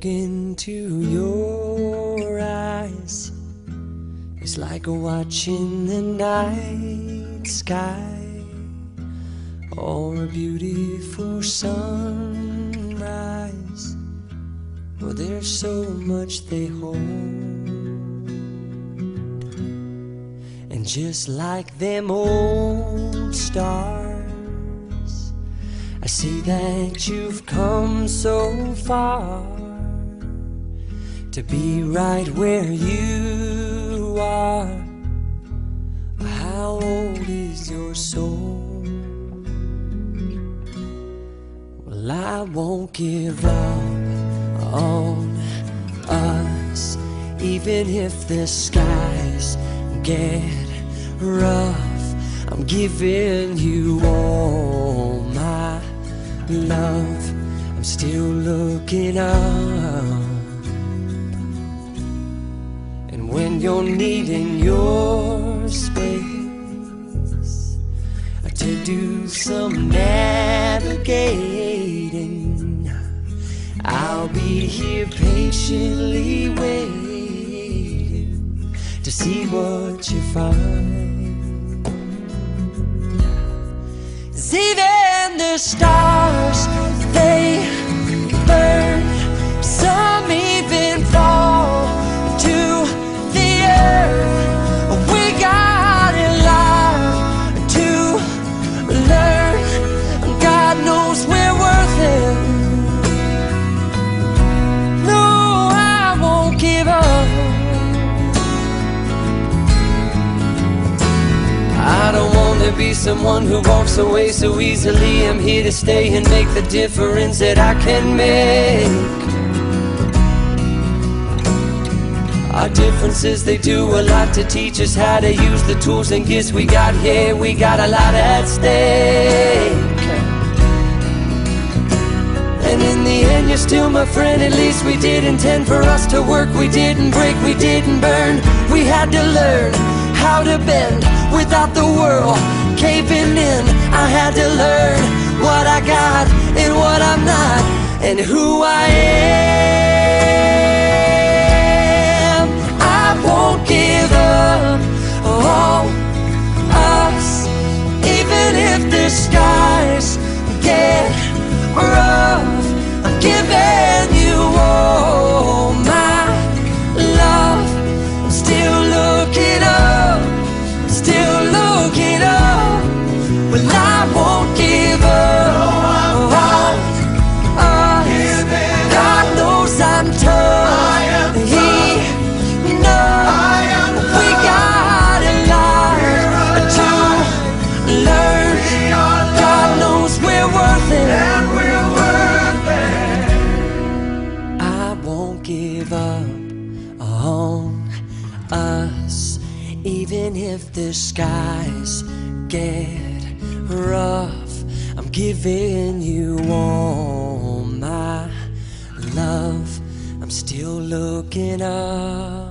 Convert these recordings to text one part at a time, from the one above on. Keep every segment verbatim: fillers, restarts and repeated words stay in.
look into your eyes, it's like watching the night sky or a beautiful sunrise. Well, there's so much they hold, and just like them old stars, I see that you've come so far to be right where you are. How old is your soul? Well, I won't give up on us, even if the skies get rough. I'm giving you all my love. I'm still looking up, and when you're needing your space to do some navigating, I'll be here patiently waiting to see what you find. 'Cause even the stars, they burn, some even fall to the earth. We got a lot to learn. God knows we're worth it. No, I won't give up. I don't want to be someone who walks away so easily. I'm here to stay and make the difference that I can make. Our differences, they do a lot to teach us how to use the tools and gifts we got here. We got a lot at stake, and in the end you're still my friend. At least we did intend for us to work. We didn't break, we didn't burn. We had to learn how to bend without the world caving in. I had to learn what I got and what I'm not, and who I am. I won't give up on us, even if the skies get rough. I'm giving you all my love. I'm still looking up, still looking up. Well, I won't give up on us. God knows I'm tough. He knows we got a lot to learn. God knows we're worth it. I won't give up on us, even if the skies get rough. I'm giving you all my love. I'm still looking up.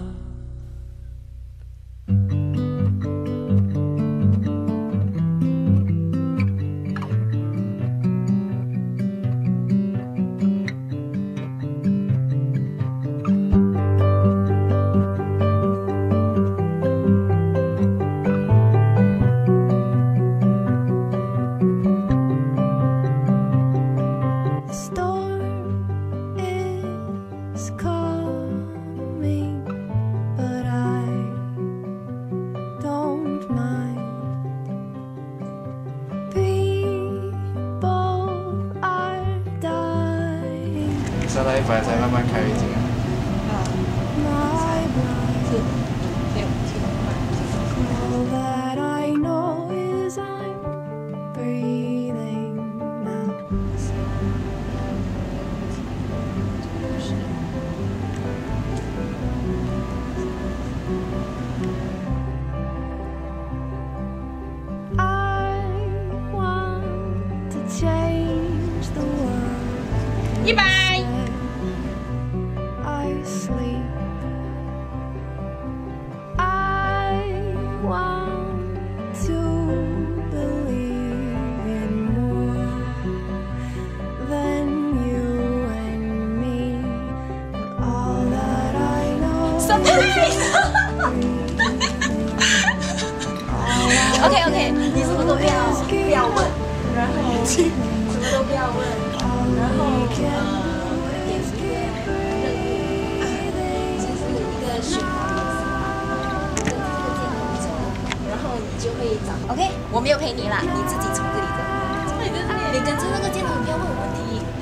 下到一百才慢慢开已经。 啊，是，没有听慢。 一百。 I OK OK， 你什么都不要不要问，然后什么都不要问，然后呃点一个任务，就是一个循环模式，跟这个键盘走，然后你就会找 OK， 我没有陪你啦，你自己从这里走，你跟着那个键盘不要问我问题。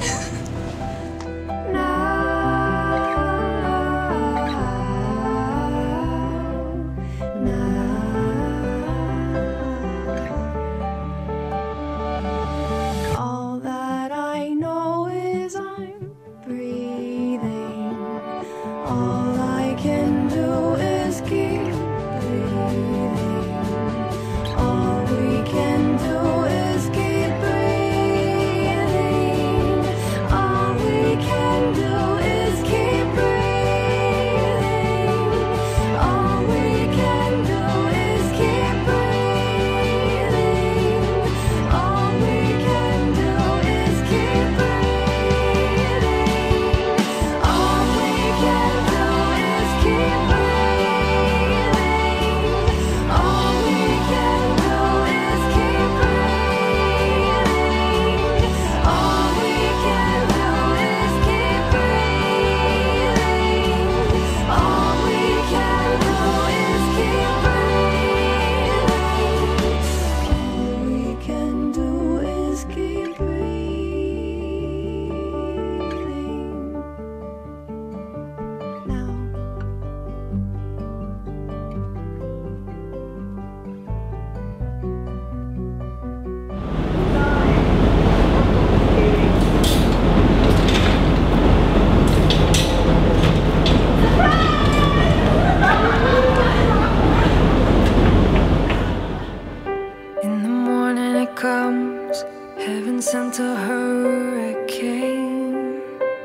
Sent a hurricane,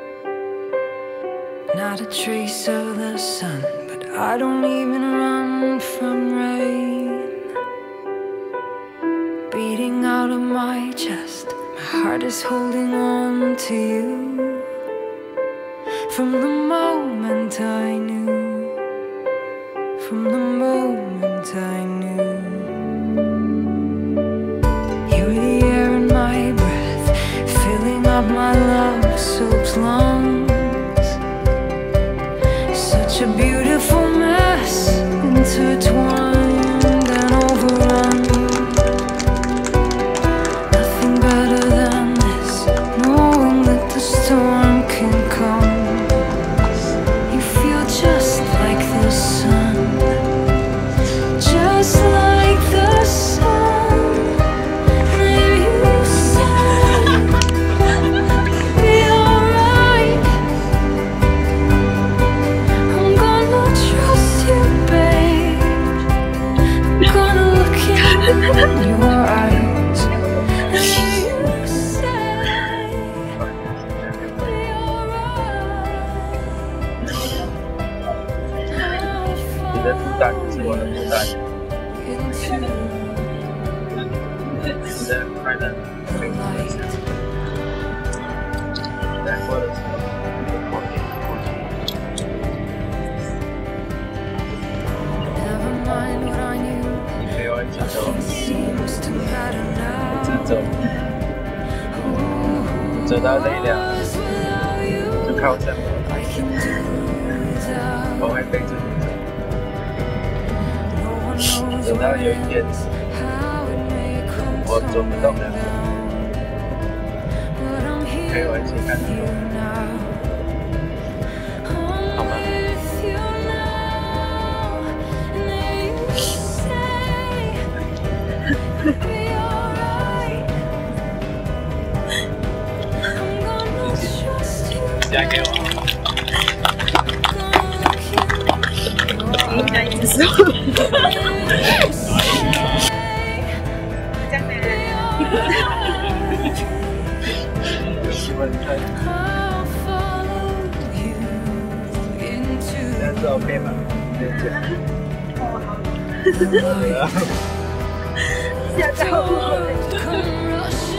not a trace of the sun, but I don't even run from rain. Beating out of my chest, my heart is holding on to you. From the moment I knew, from the moment I knew. My love soaks lungs, such a beautiful mess, intertwined and overrun. Nothing better than this, knowing that the storm can come. You feel just like the sun, just like the sun. Your eyes, and you say 你的负担就是我的负担，你的快乐没有关系，难过的时候就过去过去。你陪我一起走，一直走，走到累了就靠着我，我会背着你走，走到有一天我走不动了，陪我一起看日落，好吗？嫁给我， 应该一直说。嫁给人。 有新闻看，这样子 OK 吗？这样子。 吓到我了。